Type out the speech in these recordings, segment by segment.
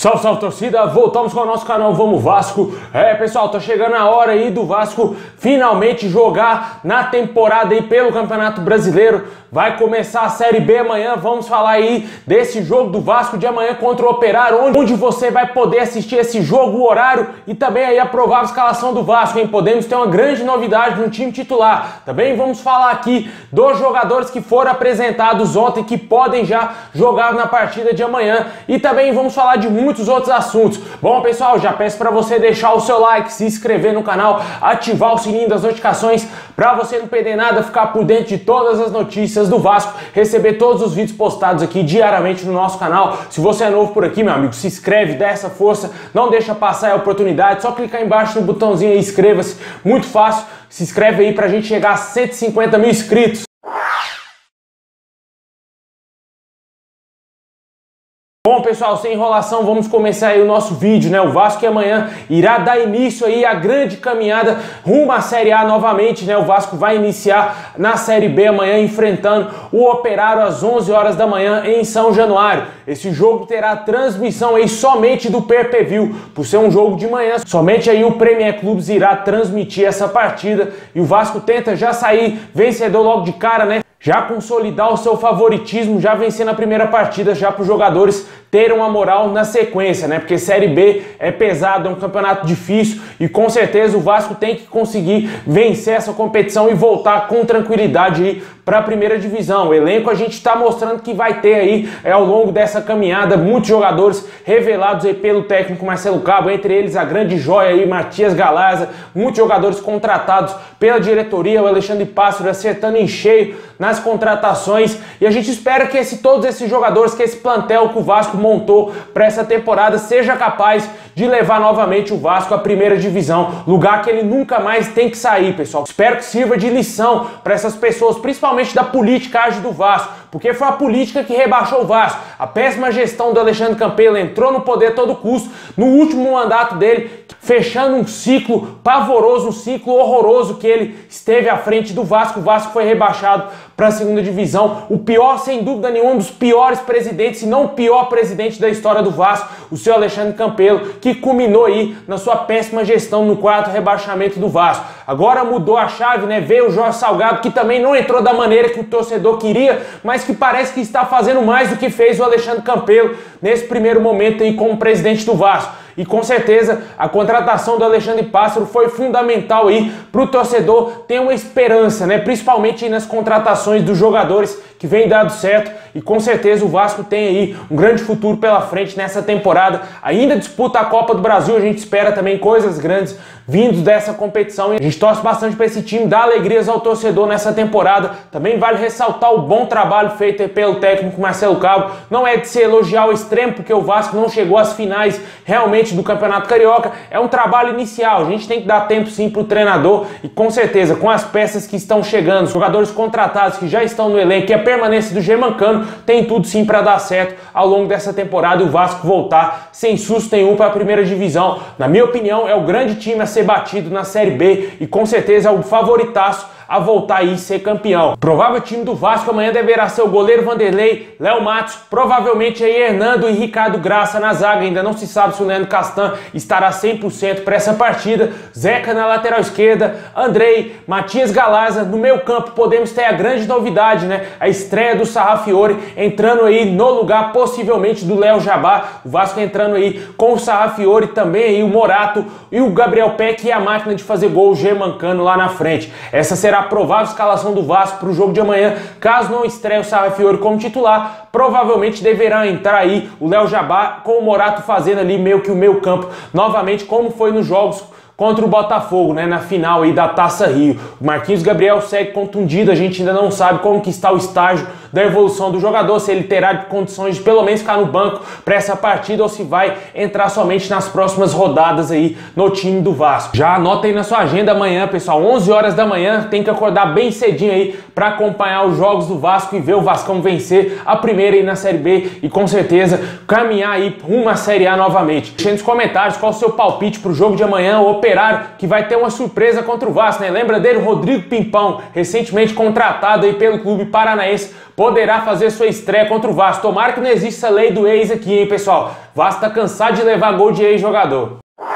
Salve, salve torcida, voltamos com o nosso canal Vamos Vasco. Pessoal, tá chegando a hora aí do Vasco finalmente jogar na temporada aí pelo Campeonato Brasileiro. Vai começar a Série B amanhã, vamos falar aí desse jogo do Vasco de amanhã contra o Operário, onde você vai poder assistir esse jogo, o horário e também aí a provável escalação do Vasco, hein? Podemos ter uma grande novidade no time titular. Também vamos falar aqui dos jogadores que foram apresentados ontem, que podem já jogar na partida de amanhã, e também vamos falar de muitos outros assuntos. Bom, pessoal, já peço para você deixar o seu like, se inscrever no canal, ativar o sininho das notificações para você não perder nada, ficar por dentro de todas as notícias do Vasco, receber todos os vídeos postados aqui diariamente no nosso canal. Se você é novo por aqui, meu amigo, se inscreve, dá essa força, não deixa passar a oportunidade, só clicar embaixo no botãozinho aí, inscreva-se, muito fácil, se inscreve aí pra gente chegar a 150 mil inscritos. Bom, pessoal, sem enrolação, vamos começar aí o nosso vídeo, né? O Vasco que amanhã irá dar início aí à grande caminhada rumo à Série A novamente, né? O Vasco vai iniciar na Série B amanhã enfrentando o Operário às 11 horas da manhã em São Januário. Esse jogo terá transmissão aí somente do pay-per-view, por ser um jogo de manhã. Somente aí o Premier Clubes irá transmitir essa partida e o Vasco tenta já sair vencedor logo de cara, né? Já consolidar o seu favoritismo, já vencer na primeira partida, já para os jogadores terem uma moral na sequência, né? Porque Série B é pesado, é um campeonato difícil e com certeza o Vasco tem que conseguir vencer essa competição e voltar com tranquilidade aí para a primeira divisão. O elenco a gente está mostrando que vai ter aí ao longo dessa caminhada muitos jogadores revelados aí pelo técnico Marcelo Cabo, entre eles a grande joia aí Matias Galarza, muitos jogadores contratados pela diretoria, o Alexandre Pássaro acertando em cheio nas contratações, e a gente espera que todos esses jogadores, que esse plantel que o Vasco montou para essa temporada seja capaz de levar novamente o Vasco à primeira divisão, lugar que ele nunca mais tem que sair, pessoal. Espero que sirva de lição para essas pessoas, principalmente da politicagem do Vasco, porque foi a política que rebaixou o Vasco. A péssima gestão do Alexandre Campelo entrou no poder a todo custo, no último mandato dele, fechando um ciclo pavoroso, um ciclo horroroso que ele esteve à frente do Vasco. O Vasco foi rebaixado para a segunda divisão. O pior, sem dúvida nenhuma, um dos piores presidentes, se não o pior presidente da história do Vasco, o seu Alexandre Campelo, que culminou aí na sua péssima gestão no quarto rebaixamento do Vasco. Agora mudou a chave, né? Veio o Jorge Salgado, que também não entrou da maneira que o torcedor queria, mas que parece que está fazendo mais do que fez o Alexandre Campelo nesse primeiro momento aí como presidente do Vasco. E com certeza a contratação do Alexandre Pássaro foi fundamental aí para o torcedor ter uma esperança, né? Principalmente aí nas contratações dos jogadores que vem dado certo, e com certeza o Vasco tem aí um grande futuro pela frente nessa temporada. Ainda disputa a Copa do Brasil, a gente espera também coisas grandes vindos dessa competição e a gente torce bastante para esse time, dar alegrias ao torcedor nessa temporada. Também vale ressaltar o bom trabalho feito pelo técnico Marcelo Cabo. Não é de se elogiar ao extremo, porque o Vasco não chegou às finais realmente do Campeonato Carioca, é um trabalho inicial, a gente tem que dar tempo sim para o treinador, e com certeza com as peças que estão chegando, os jogadores contratados que já estão no elenco e a permanência do Germancano, tem tudo sim para dar certo ao longo dessa temporada e o Vasco voltar sem susto nenhum para a primeira divisão. Na minha opinião, é o grande time a ser batido na Série B e com certeza é o favoritaço a voltar aí e ser campeão. O provável time do Vasco amanhã deverá ser o goleiro Vanderlei, Léo Matos, provavelmente aí Hernando e Ricardo Graça na zaga. Ainda não se sabe se o Leandro Castan estará 100% para essa partida. Zeca na lateral esquerda, Andrei, Matias Galarza. No meio campo podemos ter a grande novidade, né? A estreia do Sarrafiori entrando aí no lugar possivelmente do Léo Jabá. O Vasco entrando aí com o Sarrafiori, também aí o Morato e o Gabriel Peck e a máquina de fazer gol, o Germancano lá na frente. Essa será a provável escalação do Vasco para o jogo de amanhã. Caso não estreie o Sarrafiori como titular, provavelmente deverá entrar aí o Léo Jabá, com o Morato fazendo ali meio que o meio campo novamente, como foi nos jogos contra o Botafogo, né, na final aí da Taça Rio. O Marquinhos Gabriel segue contundido, a gente ainda não sabe como que está o estágio da evolução do jogador, se ele terá condições de pelo menos ficar no banco para essa partida ou se vai entrar somente nas próximas rodadas aí no time do Vasco. Já anota aí na sua agenda amanhã, pessoal, 11 horas da manhã, tem que acordar bem cedinho aí para acompanhar os jogos do Vasco e ver o Vascão vencer a primeira aí na Série B e com certeza caminhar aí rumo à Série A novamente. Deixa nos comentários qual o seu palpite para o jogo de amanhã. O Operário, que vai ter uma surpresa contra o Vasco, né? Lembra dele? O Rodrigo Pimpão, recentemente contratado aí pelo clube paranaense, poderá fazer sua estreia contra o Vasco. Tomara que não exista essa lei do ex aqui, hein, pessoal? O Vasco tá cansado de levar gol de ex-jogador.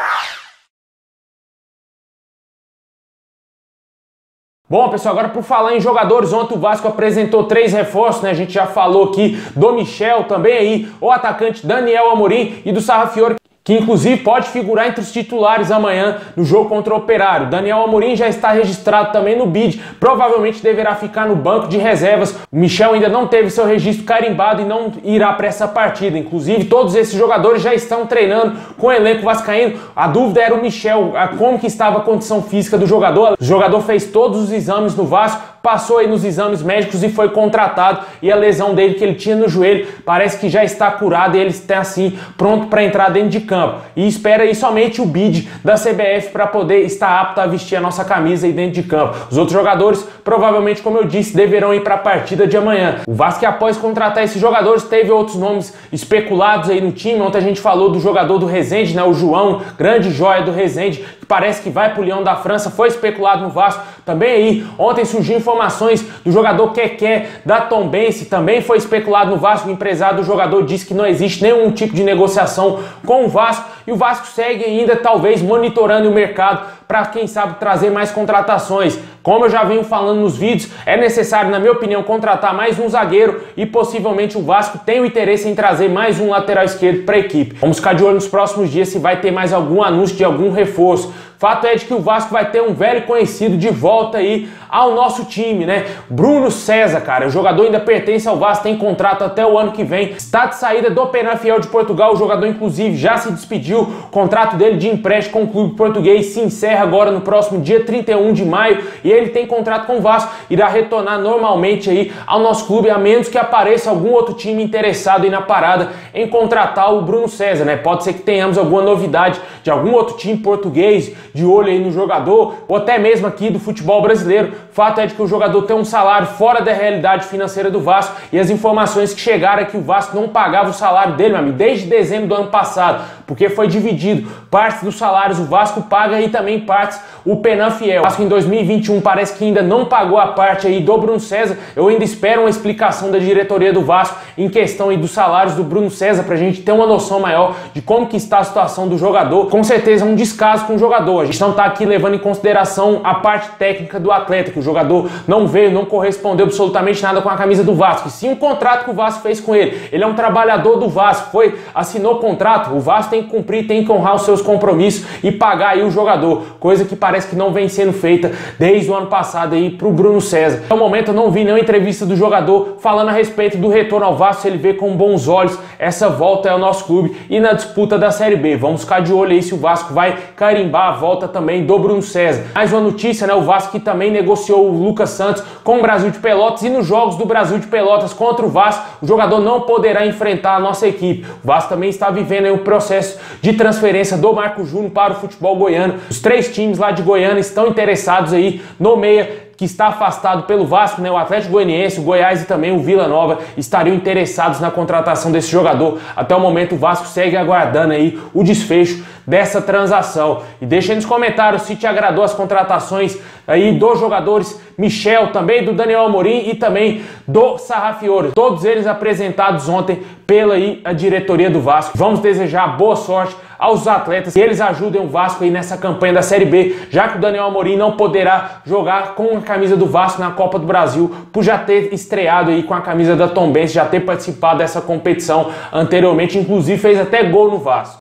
Bom, pessoal, agora por falar em jogadores, ontem o Vasco apresentou 3 reforços, né? A gente já falou aqui do Michel, também aí o atacante Daniel Amorim e do Sarrafiore, que inclusive pode figurar entre os titulares amanhã no jogo contra o Operário. Daniel Amorim já está registrado também no BID, provavelmente deverá ficar no banco de reservas. O Michel ainda não teve seu registro carimbado e não irá para essa partida. Inclusive, todos esses jogadores já estão treinando com o elenco vascaíno. A dúvida era o Michel, como que estava a condição física do jogador. O jogador fez todos os exames no Vasco, passou aí nos exames médicos e foi contratado, e a lesão dele que ele tinha no joelho parece que já está curada e ele está assim pronto para entrar dentro de campo, e espera aí somente o bid da CBF para poder estar apto a vestir a nossa camisa aí dentro de campo. Os outros jogadores provavelmente, como eu disse, deverão ir para a partida de amanhã. O Vasco, após contratar esses jogadores, teve outros nomes especulados aí no time. Ontem a gente falou do jogador do Resende, né, o João, grande joia do Resende, que parece que vai para o Lyon da França, foi especulado no Vasco. Também aí, ontem surgiu informações do jogador Keké da Tombense, também foi especulado no Vasco. O empresário do jogador disse que não existe nenhum tipo de negociação com o Vasco, e o Vasco segue ainda talvez monitorando o mercado para, quem sabe, trazer mais contratações. Como eu já venho falando nos vídeos, é necessário, na minha opinião, contratar mais um zagueiro, e possivelmente o Vasco tem o interesse em trazer mais um lateral esquerdo para a equipe. Vamos ficar de olho nos próximos dias se vai ter mais algum anúncio de algum reforço. Fato é de que o Vasco vai ter um velho conhecido de volta aí ao nosso time, né? Bruno César, cara, o jogador ainda pertence ao Vasco, tem contrato até o ano que vem, está de saída do Penafiel de Portugal. O jogador inclusive já se despediu, o contrato dele de empréstimo com o clube português se encerra agora no próximo dia 31 de maio, e ele tem contrato com o Vasco, irá retornar normalmente aí ao nosso clube, a menos que apareça algum outro time interessado aí na parada em contratar o Bruno César, né? Pode ser que tenhamos alguma novidade de algum outro time português de olho aí no jogador, ou até mesmo aqui do futebol brasileiro. Fato é de que o jogador tem um salário fora da realidade financeira do Vasco, e as informações que chegaram é que o Vasco não pagava o salário dele, meu amigo, desde dezembro do ano passado, porque foi dividido partes dos salários, o Vasco paga e também partes o Penafiel. O Vasco em 2021 parece que ainda não pagou a parte aí do Bruno César. Eu ainda espero uma explicação da diretoria do Vasco em questão aí dos salários do Bruno César, pra gente ter uma noção maior de como que está a situação do jogador. Com certeza é um descaso com o jogador. A gente não tá aqui levando em consideração a parte técnica do atleta, que o jogador não veio, não correspondeu absolutamente nada com a camisa do Vasco, e sim o contrato que o Vasco fez com ele. Ele é um trabalhador do Vasco, assinou o contrato, o Vasco tem que cumprir, tem que honrar os seus compromissos e pagar aí o jogador, coisa que parece que não vem sendo feita desde o ano passado aí pro Bruno César. No momento eu não vi nenhuma entrevista do jogador falando a respeito do retorno ao Vasco, se ele vê com bons olhos essa volta ao nosso clube e na disputa da Série B. Vamos ficar de olho aí se o Vasco vai carimbar a volta também do Bruno César. Mais uma notícia, né? O Vasco que também negociou o Lucas Santos com o Brasil de Pelotas, e nos jogos do Brasil de Pelotas contra o Vasco, o jogador não poderá enfrentar a nossa equipe. O Vasco também está vivendo aí um processo de transferência do Marco Júnior para o futebol goiano. Os 3 times lá de Goiânia estão interessados aí no meia que está afastado pelo Vasco, né? O Atlético Goianiense, o Goiás e também o Vila Nova estariam interessados na contratação desse jogador. Até o momento o Vasco segue aguardando aí o desfecho dessa transação. E deixa aí nos comentários se te agradou as contratações aí dos jogadores Michel, também do Daniel Amorim e também do Sarrafiore. Todos eles apresentados ontem pela a diretoria do Vasco. Vamos desejar boa sorte aos atletas, que eles ajudem o Vasco aí nessa campanha da Série B, já que o Daniel Amorim não poderá jogar com a camisa do Vasco na Copa do Brasil, por já ter estreado aí com a camisa da Tombense, já ter participado dessa competição anteriormente, inclusive fez até gol no Vasco.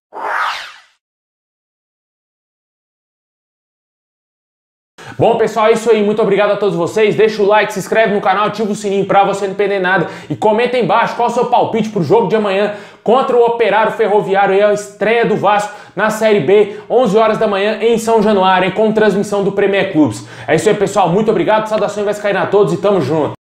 Bom, pessoal, é isso aí. Muito obrigado a todos vocês. Deixa o like, se inscreve no canal, ativa o sininho pra você não perder nada. E comenta aí embaixo qual é o seu palpite pro jogo de amanhã contra o Operário Ferroviário, e a estreia do Vasco na Série B, 11 horas da manhã em São Januário, com transmissão do Premier Clubes. É isso aí, pessoal. Muito obrigado. Saudações vascaínas a todos e tamo junto.